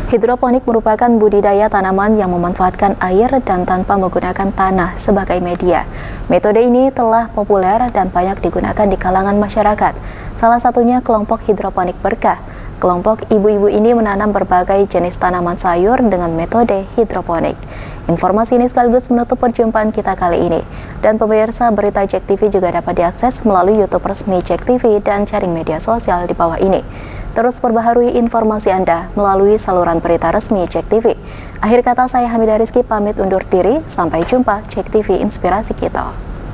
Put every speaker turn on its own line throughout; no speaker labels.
Hidroponik merupakan budidaya tanaman yang memanfaatkan air dan tanpa menggunakan tanah sebagai media. Metode ini telah populer dan banyak digunakan di kalangan masyarakat. Salah satunya kelompok hidroponik berkah. Kelompok ibu-ibu ini menanam berbagai jenis tanaman sayur dengan metode hidroponik. Informasi ini sekaligus menutup perjumpaan kita kali ini. Dan pemirsa, berita JEK TV juga dapat diakses melalui YouTube resmi JEK TV dan jaring media sosial di bawah ini. Terus perbaharui informasi Anda melalui saluran berita resmi JEK TV. Akhir kata, saya Hamidah Rizky pamit undur diri. Sampai jumpa. JEK TV, inspirasi kita.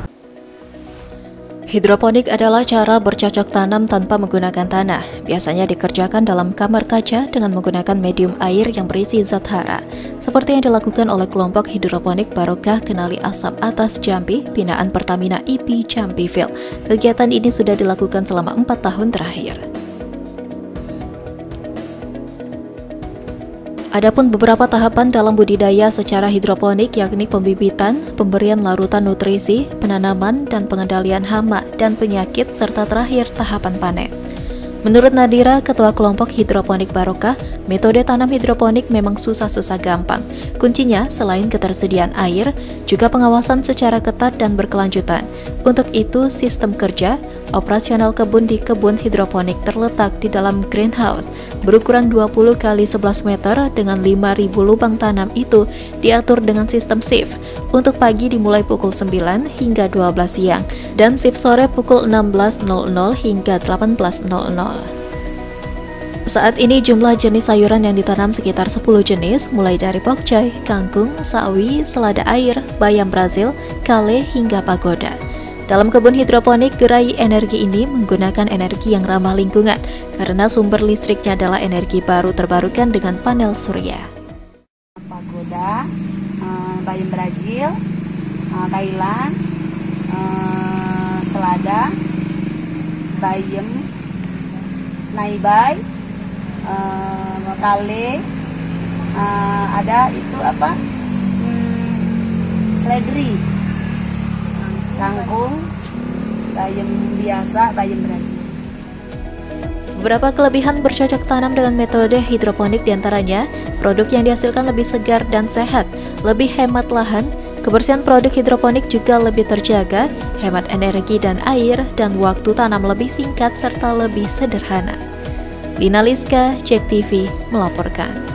Hidroponik adalah cara bercocok tanam tanpa menggunakan tanah. Biasanya dikerjakan dalam kamar kaca dengan menggunakan medium air yang berisi zat hara. Seperti yang dilakukan oleh kelompok hidroponik Barokah Kenali Asap Atas Jambi, binaan Pertamina IP Jambi-Ville. Kegiatan ini sudah dilakukan selama 4 tahun terakhir. Adapun beberapa tahapan dalam budidaya secara hidroponik, yakni pembibitan, pemberian larutan nutrisi, penanaman dan pengendalian hama dan penyakit, serta terakhir tahapan panen. Menurut Nadira, ketua kelompok hidroponik Barokah, metode tanam hidroponik memang susah-susah gampang. Kuncinya selain ketersediaan air, juga pengawasan secara ketat dan berkelanjutan. Untuk itu, sistem kerja operasional kebun di kebun hidroponik terletak di dalam greenhouse berukuran 20 x 11 meter dengan 5.000 lubang tanam itu diatur dengan sistem shift. Untuk pagi dimulai pukul 9 hingga 12 siang dan shift sore pukul 16.00 hingga 18.00. Saat ini jumlah jenis sayuran yang ditanam sekitar 10 jenis, mulai dari pokcai, kangkung, sawi, selada air, bayam Brazil, kale, hingga pagoda. Dalam kebun hidroponik, gerai energi ini menggunakan energi yang ramah lingkungan karena sumber listriknya adalah energi baru terbarukan dengan panel surya.
Pagoda, bayam Brazil, Thailand, selada, bayam, naibai, kale, ada itu apa? Seledri, kangkung, bayam biasa, bayam Brazil.
Beberapa kelebihan bercocok tanam dengan metode hidroponik diantaranya, produk yang dihasilkan lebih segar dan sehat, lebih hemat lahan, kebersihan produk hidroponik juga lebih terjaga, hemat energi dan air, dan waktu tanam lebih singkat serta lebih sederhana. Lina Liska, JEK TV melaporkan.